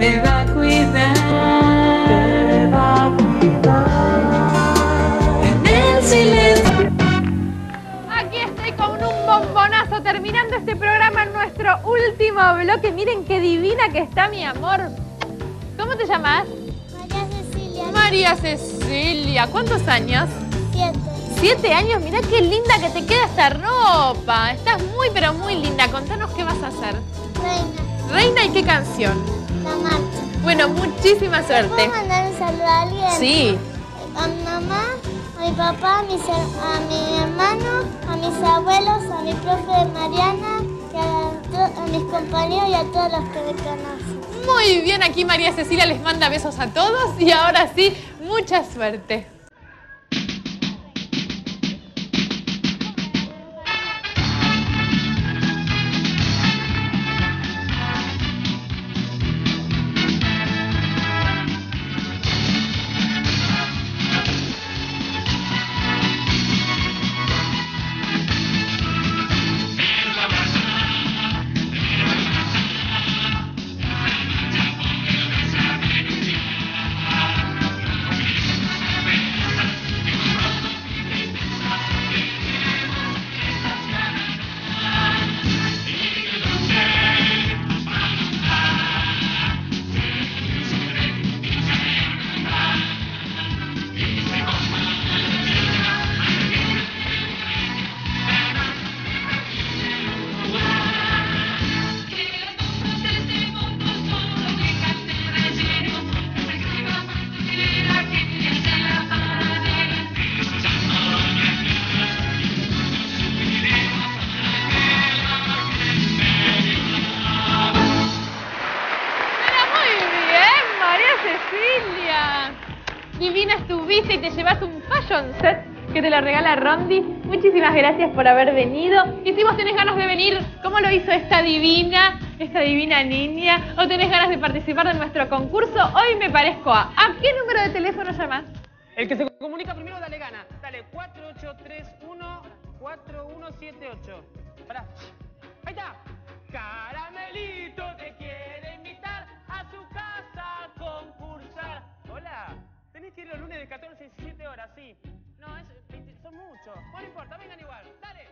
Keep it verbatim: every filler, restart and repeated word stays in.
me va a cuidar, te va a cuidar en el silencio. Aquí estoy con un bombonazo terminando este programa en nuestro último bloque. Miren qué divina que está mi amor. ¿Cómo te llamas? María Cecilia. María Cecilia. ¿Cuántos años? Siete. Siete años. Mirá qué linda que te queda esta ropa. Estás muy pero muy linda. Contanos qué vas a hacer. Reina. Reina, ¿y qué canción? La marcha. Bueno, muchísima suerte. ¿Puedo mandar un saludo a alguien? Sí. A mi mamá, a mi papá, a, mis, a mi hermano, a mis abuelos, a mi profe Mariana, y a, a mis compañeros y a todos los que me conocen. Muy bien, aquí María Cecilia les manda besos a todos y ahora sí, mucha suerte. Divina estuviste y te llevaste un fashion set que te lo regala Rondi. Muchísimas gracias por haber venido. Y si vos tenés ganas de venir, ¿cómo lo hizo esta divina, esta divina niña? ¿O tenés ganas de participar de nuestro concurso? Hoy me parezco a... ¿A qué número de teléfono llamás? El que se comunica primero, dale gana. Dale, cuatro ocho tres uno cuatro uno siete ocho. Pará. Ahí está. Caramelito te quiere invitar a su casa a concursar. Hola. Tenés que ir los lunes de catorce a diecisiete horas, sí. No, es, son muchos. No importa, vengan igual. Dale.